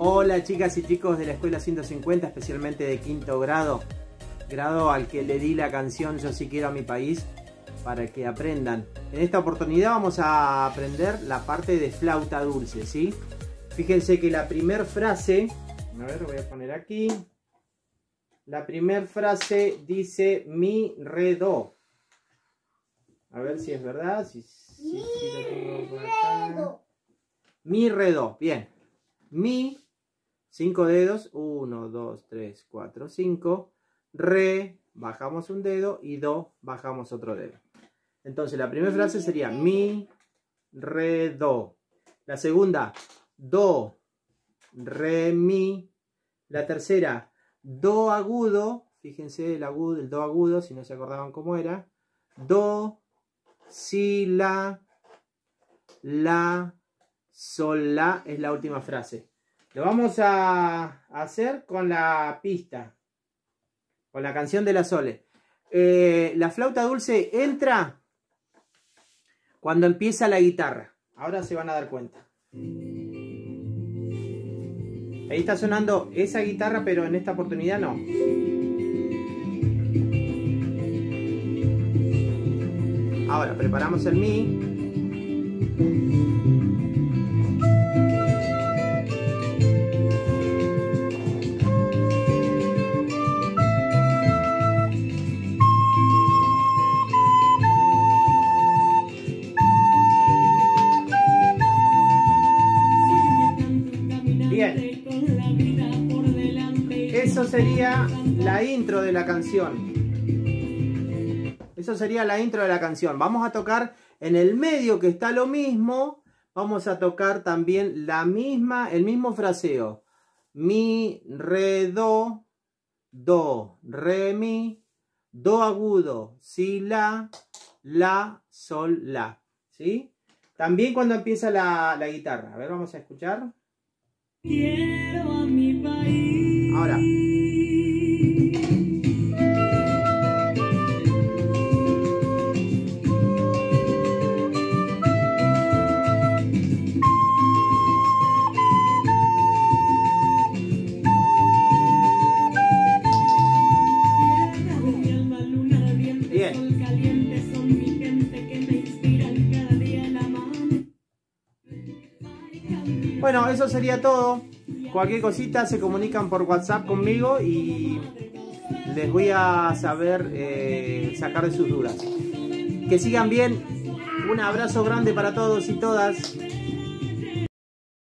Hola chicas y chicos de la escuela 150, especialmente de quinto grado, grado al que le di la canción Yo sí quiero a mi país, para que aprendan. En esta oportunidad vamos a aprender la parte de flauta dulce, ¿sí? Fíjense que la primera frase, a ver, lo voy a poner aquí. La primera frase dice mi, re, do. A ver si es verdad. Si lo tengo por acá. Mi, re, do. Bien. Mi, 5 dedos. 1, 2, 3, 4, 5. Re, bajamos un dedo. Y do, bajamos otro dedo. Entonces la primera frase sería mi, re, do. La segunda, do, re, mi. La tercera, do agudo. Fíjense el agudo, el do agudo, si no se acordaban cómo era. Do, si, la, sol, la es la última frase. Lo vamos a hacer con la pista, con la canción de la Sole. La flauta dulce entra cuando empieza la guitarra. Ahora se van a dar cuenta. Ahí está sonando esa guitarra, pero en esta oportunidad no. Ahora preparamos el mi. Bien. Eso sería la intro de la canción. Eso sería la intro de la canción. Vamos a tocar en el medio, que está lo mismo. Vamos a tocar también el mismo fraseo. Mi, re, do, re, mi, do agudo, si, la, sol, la. ¿Sí? También cuando empieza la guitarra. A ver, vamos a escuchar. Quiero a mi país. Ahora. Bueno, eso sería todo. Cualquier cosita se comunican por WhatsApp conmigo y les voy a saber sacar de sus dudas. Que sigan bien. Un abrazo grande para todos y todas.